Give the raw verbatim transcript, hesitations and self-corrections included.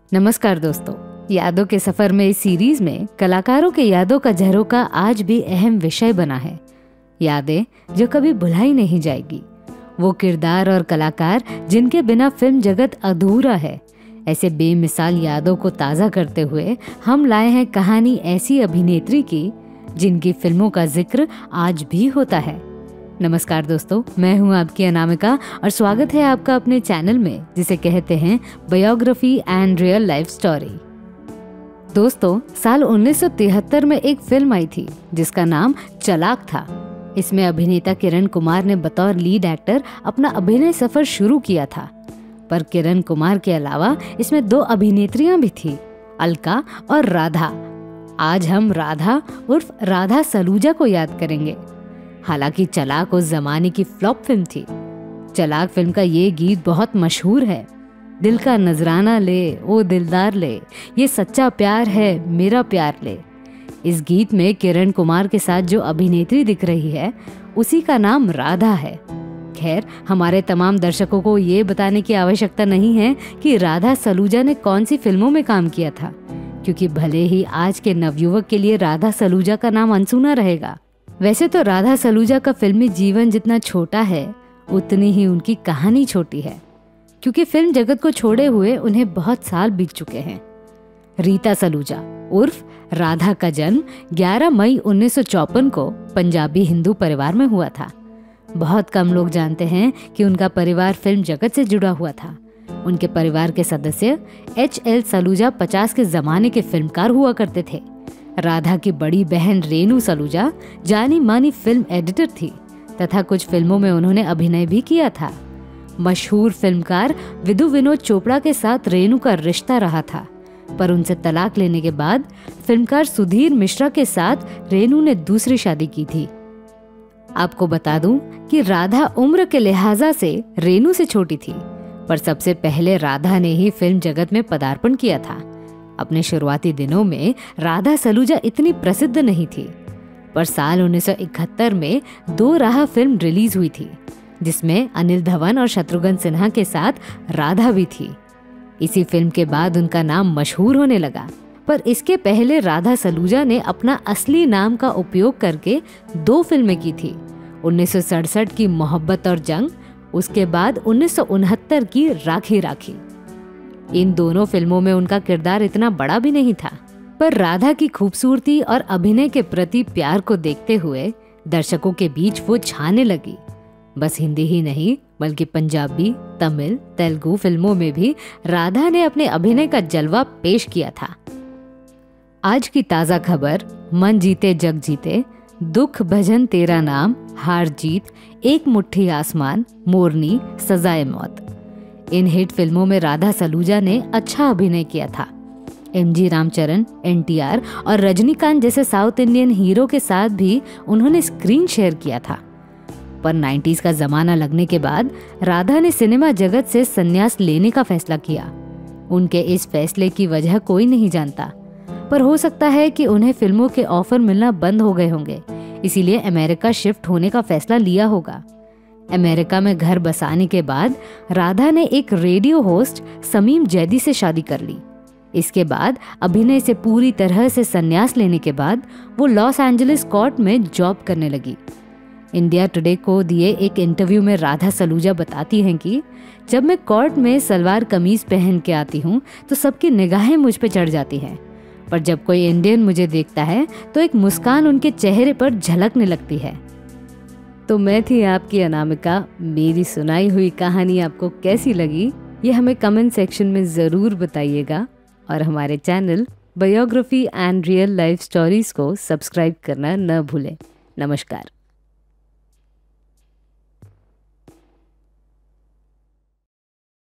नमस्कार दोस्तों, यादों के सफर में इस सीरीज में कलाकारों के यादों का झरोका आज भी अहम विषय बना है। यादें जो कभी भुलाई नहीं जाएगी, वो किरदार और कलाकार जिनके बिना फिल्म जगत अधूरा है। ऐसे बेमिसाल यादों को ताज़ा करते हुए हम लाए हैं कहानी ऐसी अभिनेत्री की जिनकी फिल्मों का जिक्र आज भी होता है। नमस्कार दोस्तों, मैं हूं आपकी अनामिका और स्वागत है आपका अपने चैनल में जिसे कहते हैं biography and real life story. दोस्तों, साल उन्नीस सौ तिहत्तर में एक फिल्म आई थी जिसका नाम चलाक था। इसमें अभिनेता किरण कुमार ने बतौर लीड एक्टर अपना अभिनय सफर शुरू किया था। पर किरण कुमार के अलावा इसमें दो अभिनेत्रियां भी थी, अलका और राधा। आज हम राधा उर्फ राधा सलूजा को याद करेंगे। हालांकि चलाक उस जमाने की फ्लॉप फिल्म थी। चलाक फिल्म का ये गीत बहुत मशहूर है, दिल का नजराना ले ओ दिलदार ले, ये सच्चा प्यार है मेरा प्यार ले। इस गीत में किरण कुमार के साथ जो अभिनेत्री दिख रही है उसी का नाम राधा है। खैर, हमारे तमाम दर्शकों को ये बताने की आवश्यकता नहीं है कि राधा सलूजा ने कौन सी फिल्मों में काम किया था, क्योंकि भले ही आज के नवयुवक के लिए राधा सलूजा का नाम अनसुना रहेगा। वैसे तो राधा सलूजा का फिल्मी जीवन जितना छोटा है उतनी ही उनकी कहानी छोटी है, क्योंकि फिल्म जगत को छोड़े हुए उन्हें बहुत साल बीत चुके हैं। रीता सलूजा उर्फ राधा का जन्म ग्यारह मई उन्नीस सौ चौपन को पंजाबी हिंदू परिवार में हुआ था। बहुत कम लोग जानते हैं कि उनका परिवार फिल्म जगत से जुड़ा हुआ था। उनके परिवार के सदस्य एच एल सलूजा पचास के जमाने के फिल्मकार हुआ करते थे। राधा की बड़ी बहन रेनू सलूजा जानी मानी फिल्म एडिटर थी तथा कुछ फिल्मों में उन्होंने अभिनय भी किया था। मशहूर फिल्मकार विधु विनोद चोपड़ा के साथ रेनू का रिश्ता रहा था, पर उनसे तलाक लेने के बाद फिल्मकार सुधीर मिश्रा के साथ रेनू ने दूसरी शादी की थी। आपको बता दूं कि राधा उम्र के लिहाजा से रेनू से छोटी थी, पर सबसे पहले राधा ने ही फिल्म जगत में पदार्पण किया था। अपने शुरुआती दिनों में राधा सलूजा इतनी प्रसिद्ध नहीं थी, पर साल उन्नीस सौ इकहत्तर में दो राह फिल्म रिलीज हुई थी जिसमें अनिल धवन और शत्रुघ्न सिन्हा के साथ राधा भी थी। इसी फिल्म के बाद उनका नाम मशहूर होने लगा, पर इसके पहले राधा सलूजा ने अपना असली नाम का उपयोग करके दो फिल्में की थी। उन्नीस सौ सड़सठ की मोहब्बत और जंग, उसके बाद उन्नीस सौ उनहत्तर की राखी राखी। इन दोनों फिल्मों में उनका किरदार इतना बड़ा भी नहीं था, पर राधा की खूबसूरती और अभिनय के प्रति प्यार को देखते हुए दर्शकों के बीच वो छाने लगी। बस हिंदी ही नहीं बल्कि पंजाबी, तमिल, तेलुगु फिल्मों में भी राधा ने अपने अभिनय का जलवा पेश किया था। आज की ताजा खबर, मन जीते जग जीते, दुख भजन तेरा नाम, हार जीत, एक मुट्ठी आसमान, मोरनी, सजाए मौत। इन हिट फिल्मों में राधा सलूजा ने अच्छा अभिनय किया था। M G Ramcharan, N T R और रजनीकांत जैसे साउथ इंडियन हीरो के साथ भी उन्होंने स्क्रीन शेयर किया था। पर नाइन्टीज का जमाना लगने के बाद राधा ने सिनेमा जगत से संन्यास लेने का फैसला किया। उनके इस फैसले की वजह कोई नहीं जानता, पर हो सकता है कि उन्हें फिल्मों के ऑफर मिलना बंद हो गए होंगे, इसीलिए अमेरिका शिफ्ट होने का फैसला लिया होगा। अमेरिका में घर बसाने के बाद राधा ने एक रेडियो होस्ट समीम जैदी से शादी कर ली। इसके बाद अभिनय से पूरी तरह से संन्यास लेने के बाद वो लॉस एंजलिस कोर्ट में जॉब करने लगी। इंडिया टुडे को दिए एक इंटरव्यू में राधा सलूजा बताती हैं कि जब मैं कोर्ट में सलवार कमीज पहन के आती हूँ तो सबकी निगाहें मुझ पे चढ़ जाती हैं, पर जब कोई इंडियन मुझे देखता है तो एक मुस्कान उनके चेहरे पर झलकने लगती है। तो मैं थी आपकी अनामिका। मेरी सुनाई हुई कहानी आपको कैसी लगी ये हमें कमेंट सेक्शन में ज़रूर बताइएगा, और हमारे channel biography and real life stories को सब्सक्राइब करना न भूलें। नमस्कार।